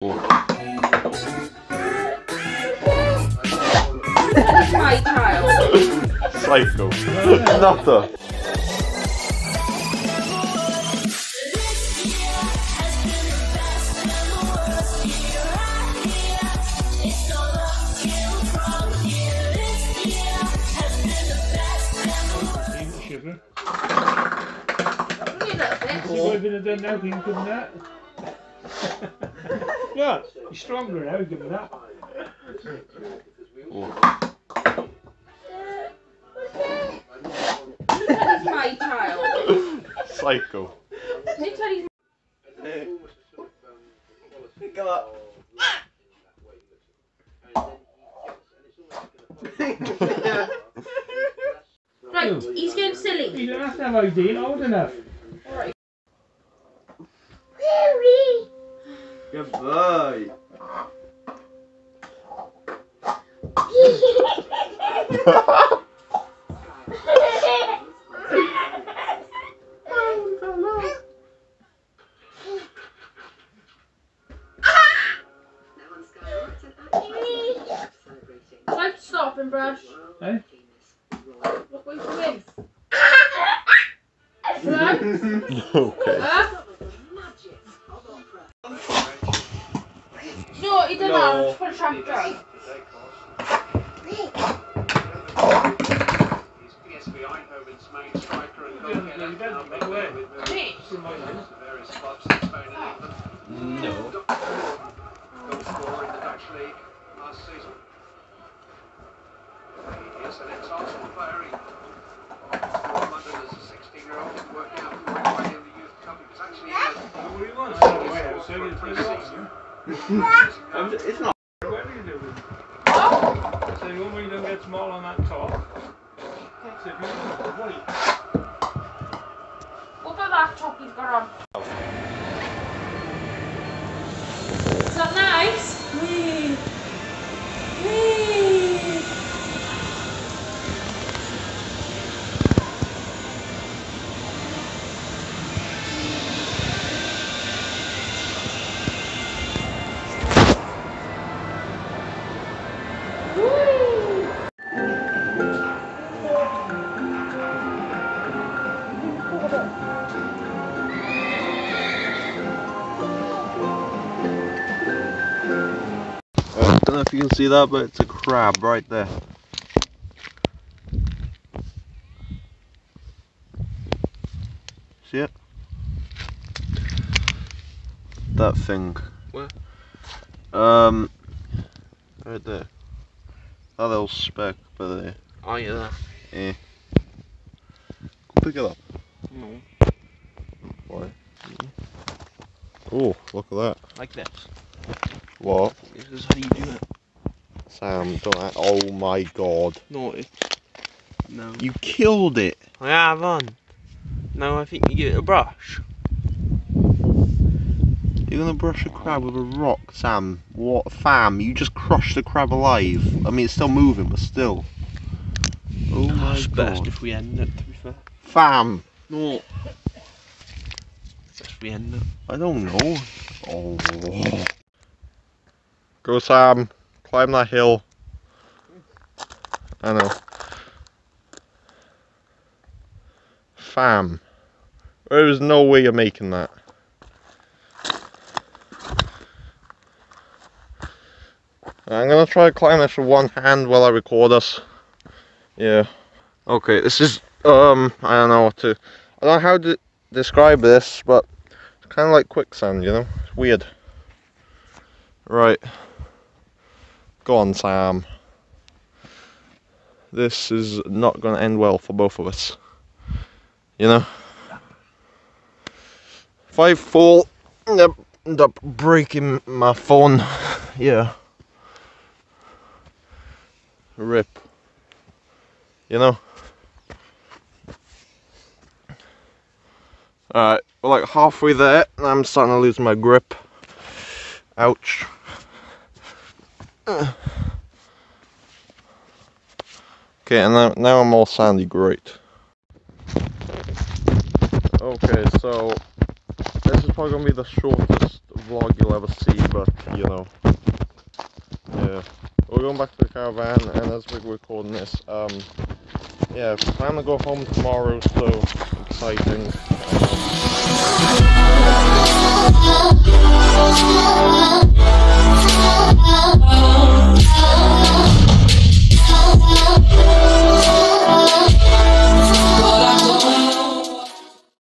My child. Psycho. Nutter. Sugar. Only a little bit. See what I've been done now, can you give me that? Look, you're stronger now, give me that. My child. Psycho. Come up. Right, he's getting silly. You don't have to have ID, old enough. Alright. Good boy. Like stop and brush. Eh? Look what you're doing. Right? Okay. No, he did that. Just put a shampoo down. Me? No. Yes, an ex-Arsenal player. He scored London as a 16-year-old to work out who went away in the Youth Cup. He was actually What do you want? It's not. What are you doing? What? So you want me to get small on that top? That's it, white. What about that top he's got on? Is that nice? Wee. Wee. I don't know if you can see that, but it's a crab right there. See it? That thing. Where? Right there. That little speck by there. Oh yeah. Eh. Go pick it up. No. Why? Oh, look at that. Like this. What? This is how you do it. Sam, don't act. Oh my god. No, it's... No. You killed it! I haven't. No, I think you give it a brush. You're gonna brush a crab with a rock, Sam. What? Fam, you just crushed the crab alive. I mean, it's still moving, but still. Oh my It's god. best if we end it, to be fair. Fam! No. Best if we end it. I don't know. Oh. Go, Sam. Climb that hill. I know. Fam. There is no way you're making that. I'm gonna try to climb this with one hand while I record us. Yeah. Okay, this is, I don't know what to... I don't know how to describe this, but it's kind of like quicksand, you know? It's weird. Right. Go on, Sam. This is not gonna end well for both of us. You know? If I fall, I end up breaking my phone. Yeah. Rip. You know? Alright, we're like halfway there, and I'm starting to lose my grip. Ouch. Okay, and now I'm all sandy, great. Okay, so this is probably going to be the shortest vlog you'll ever see, but you know. Yeah. We're going back to the caravan, and as we're recording this, yeah, plan to go home tomorrow, so exciting.